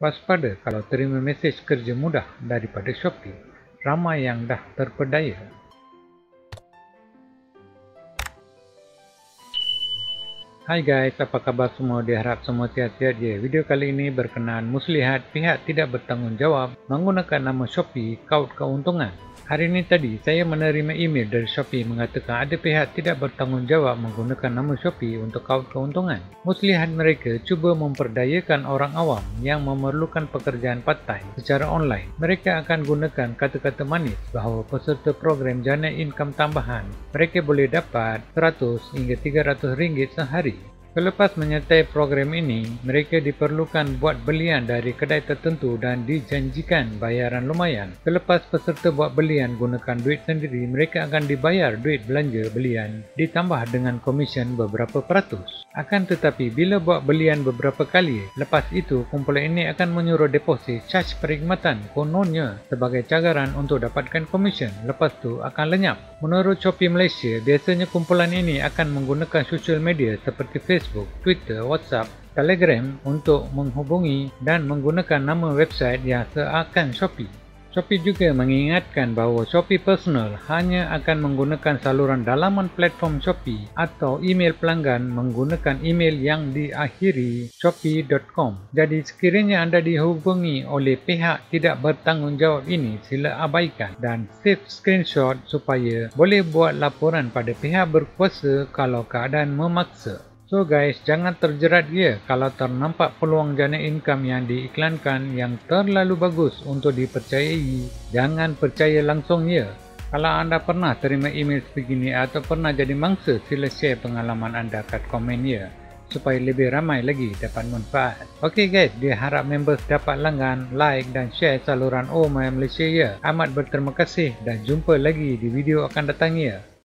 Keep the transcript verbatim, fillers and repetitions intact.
Waspada kalau terima mesej kerja mudah daripada Shopee. Ramai yang dah terpedaya. Hai guys, apa khabar semua? Diharap semua sihat-sihat je. Video kali ini berkenaan muslihat pihak tidak bertanggungjawab menggunakan nama Shopee kaut keuntungan. Hari ini tadi saya menerima email dari Shopee mengatakan ada pihak tidak bertanggungjawab menggunakan nama Shopee untuk kaut keuntungan. Muslihat mereka cuba memperdayakan orang awam yang memerlukan pekerjaan part-time secara online. Mereka akan gunakan kata-kata manis bahawa peserta program jana income tambahan mereka boleh dapat seratus hingga tiga ratus ringgit sehari. Selepas menyertai program ini, mereka diperlukan buat belian dari kedai tertentu dan dijanjikan bayaran lumayan. Selepas peserta buat belian gunakan duit sendiri, mereka akan dibayar duit belanja belian ditambah dengan komisen beberapa peratus. Akan tetapi, bila buat belian beberapa kali, lepas itu kumpulan ini akan menyuruh deposit caj perkhidmatan kononnya sebagai cagaran untuk dapatkan komisen. Lepas tu akan lenyap. Menurut Shopee Malaysia, biasanya kumpulan ini akan menggunakan sosial media seperti Facebook, Twitter, WhatsApp, Telegram untuk menghubungi dan menggunakan nama website yang seakan Shopee. Shopee juga mengingatkan bahawa Shopee Personal hanya akan menggunakan saluran dalaman platform Shopee atau email pelanggan menggunakan email yang diakhiri shopee dot com. Jadi sekiranya anda dihubungi oleh pihak tidak bertanggungjawab ini, sila abaikan dan save screenshot supaya boleh buat laporan pada pihak berkuasa kalau keadaan memaksa. So guys, jangan terjerat dia kalau ternampak peluang jana income yang diiklankan yang terlalu bagus untuk dipercayai. Jangan percaya langsung ya. Kalau anda pernah terima email sebegini atau pernah jadi mangsa, sila share pengalaman anda kat komen ya, supaya lebih ramai lagi dapat manfaat. Ok guys, diharap members dapat langgan, like dan share saluran Oh My Malaysia ya. Amat berterima kasih dan jumpa lagi di video akan datang ya.